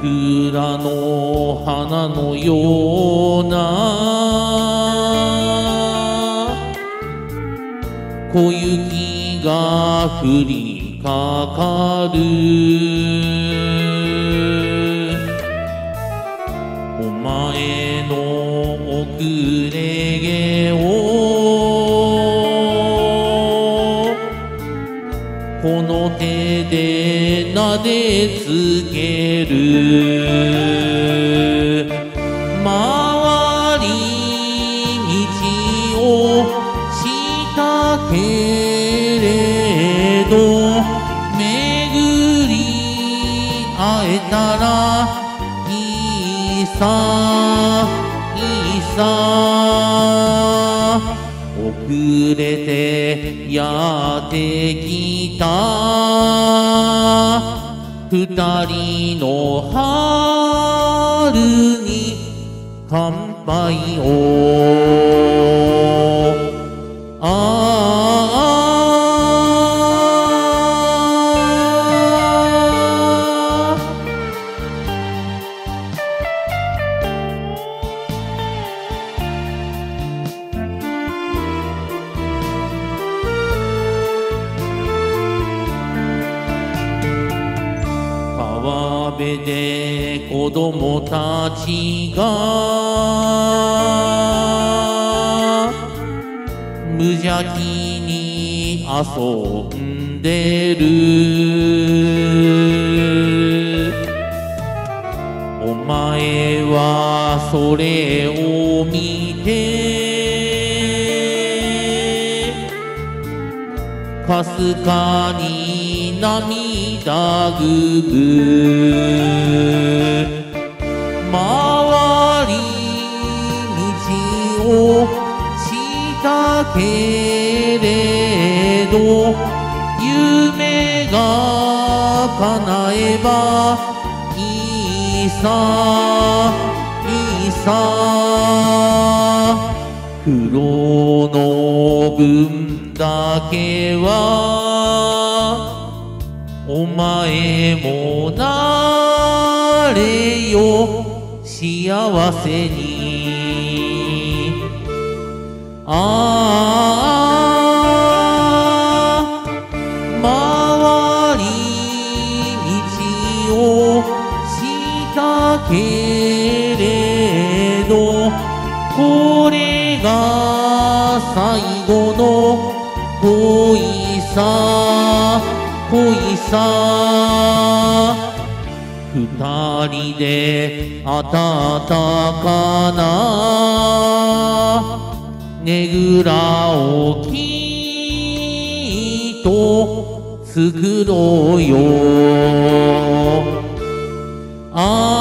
桜の花のような小雪が降りかかる。お前の遅れ毛をこの手で撫でつける。回り道をしたけれど巡り会えたらいいさいいさ。遅れてやってきた二人の春に乾杯を。川辺で子供たちが無邪気に遊んでる。お前はそれを見てかすかに涙ぐむ。回り道をしたけれど夢が叶えばいいさいいさ。苦労の分だけはお前もなれよ幸せに。回り道をしたけれどこれが最後の恋さ恋さ。二人で暖かなねぐらをきっと作ろうよ。